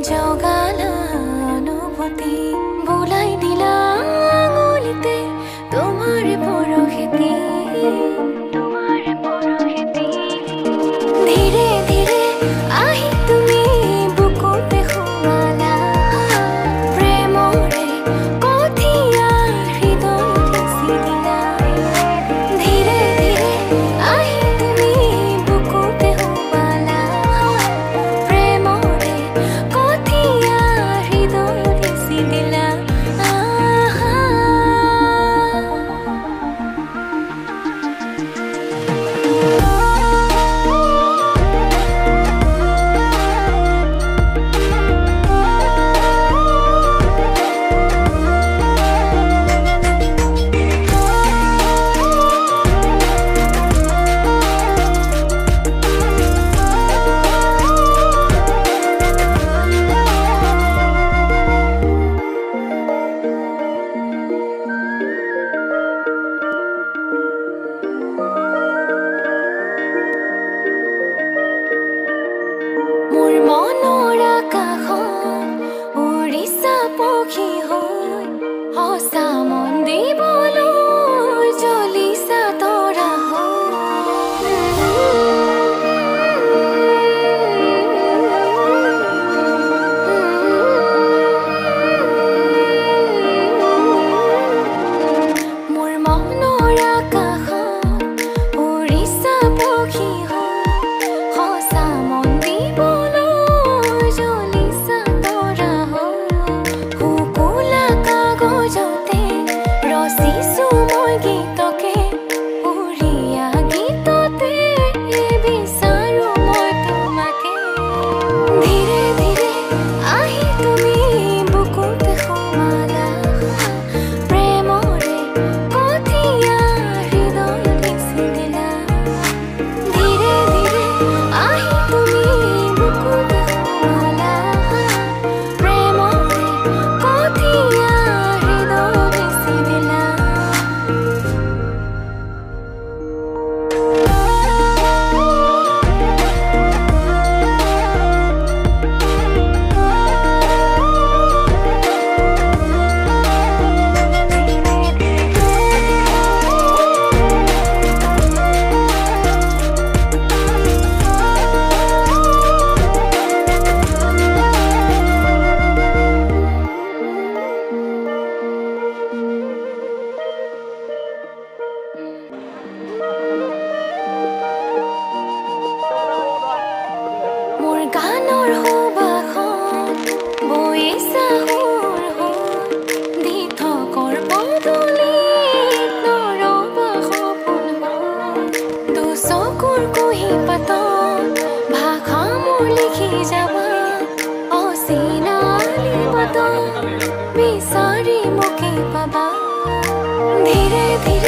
জগালা অনুভূতি বুলাই দিলা আঙুলিতে তোমারে পরখেতি ধীরে ধীরে আহি তুমি বুকুতে খুৱালা প্ৰেমৰে কথিয়া হৃদয় লিখি দিলা ধীৰে ধীৰে আহি তুমি বুকুতে খুৱালা প্ৰেমৰে কথিয়া হৃদয় লিখি দিলা মোৰ মনৰ আকাশত উৰিছা পক্ষী হৈ সঁচা মন দিবলৈ জ্বলিছা তৰা মোৰ মনৰ আকাশত উৰিছা পক্ষী হৈ সঁচা মন কাগজতে ৰচিছো মই গীতকে উৰিয়া গীততে বিচাৰো মই তোমাকে ধীৰে ধীৰে আহি তুমি বুকুতে সোমালা প্ৰেমৰে কথিয়া হৃদয় লিখি দিলা ধীৰে ধীৰে আহি তুমি বুকুতে সোমালা প্ৰেমৰে কথিয়া মোৰ গানৰ সুবাসত বৈছা সুৰ হৈ দিঠকৰ পদূলিত নৰবা সপোন হৈ দুচকুৰ কুঁহিপাতত ভাষা মোৰ লিখি যাবা অচিনালি বাটত বিচাৰি মোকে পাবা ধীৰে ধীৰে